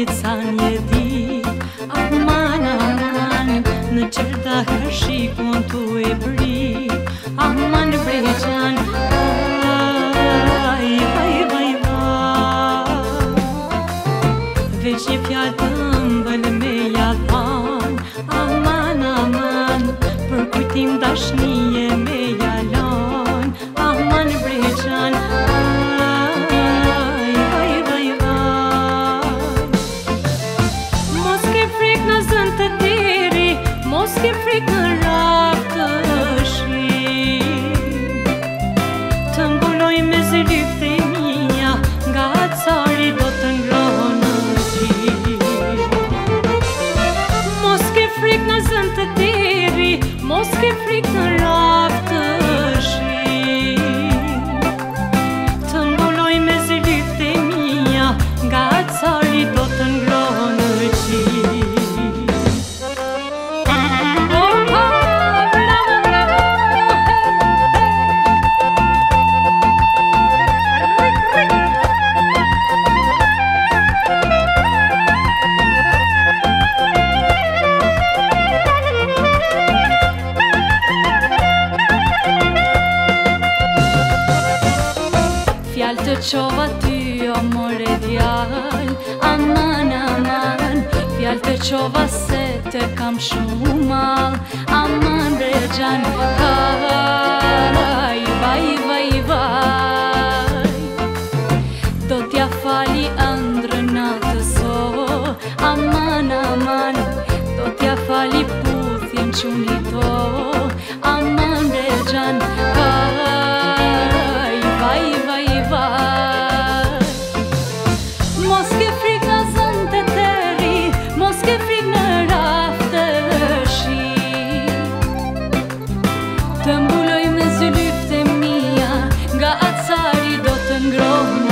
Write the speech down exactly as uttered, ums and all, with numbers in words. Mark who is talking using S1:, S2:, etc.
S1: sa njeti. Aman, aman, në qërta shikon tu e bri. Aman breqan, vaj, vaj, vaj, vaj. Veç një fjallë të mbël me jadhan. Aman, aman, për kujtim dashnije me jalon. Aman breqan, vaj, vaj, vaj, vaj. Mos ke frik në zënë të deri, mos ke frik në rak të shi. Të mbuloj me zëlyft e mija, nga cari do të ngrohë në qi. Mos ke frik në zënë të deri, mos ke frik në rak të shi. Të mbuloj me zëlyft e mija, nga cari do të ngrohë në qi. Fjallë të qova ty, o more djall. Aman, aman, fjallë të qova se te kam shumë mal. Aman breqan, kaj, vaj, vaj, vaj. Do t'ja fali ëndrën atë so. Aman, aman, do t'ja fali puthjen quni to. Aman breqan, kaj, vaj, vaj, vaj. Mos ke frik në zënë të teri, mos ke frik në raftë të shi. Të mbuloj me zëlyft e mija, nga atësari do të ngrohë